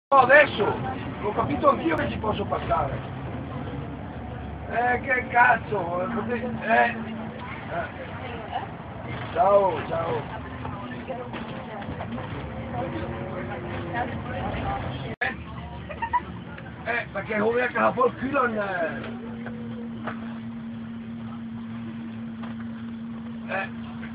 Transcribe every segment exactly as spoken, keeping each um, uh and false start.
No, adesso l'ho capito anch'io che ci posso passare. Eh, che cazzo, eh, eh. Ciao, ciao. Eh, perché come è che la fuori il culo in... Eh.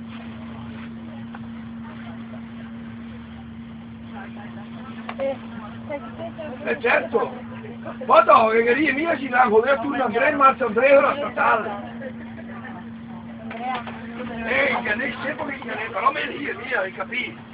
Eh certo, guarda che lì mia ci dà come tu Andrea in marcia Andrea la statale. Eh, che ne sempre che ne però me lì è mia, hai capito?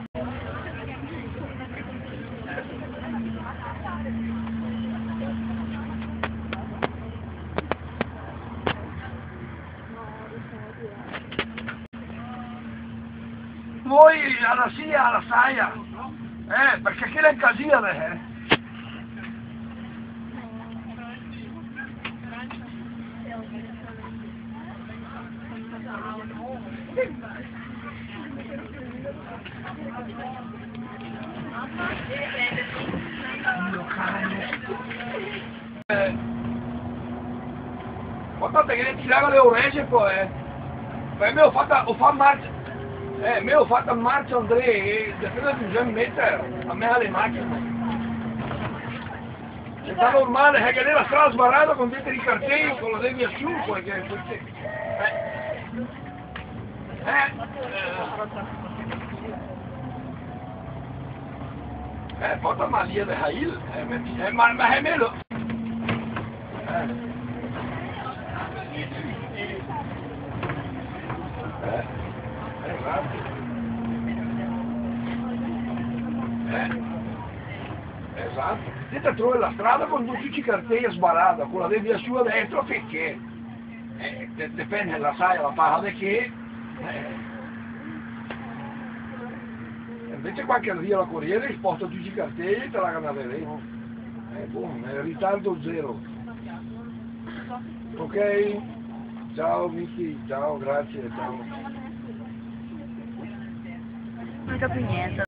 Voi alla sia, alla saia, eh, perché che è in casina, eh? Eh, guardate che ne tirava le orecchie poi, eh. Poi me ho fatta, ho fatto marcia, eh, me ho fatta marcia Andrea, e difesa di un mettere, a me alle macchine. È stato normale, è che nella strada sbarrata con dentro i cartelli, con la devi asciugo, che eh, eh, eh, eh, porta mal hier de Hail, eh, ma, ma è melo. Eh, eh, esatto. Eh. Esatto, te trovi la strada con tutti i cartelli sbarrata, con la via su a destra perché eh, dipende la sai la parla che eh, invece qualche via la corriere sposta tutti i cartelli e te la canaveremo. Eh, boom, è ritardo zero. Ok? Ciao Miki, ciao, grazie, ciao. Non capisco niente.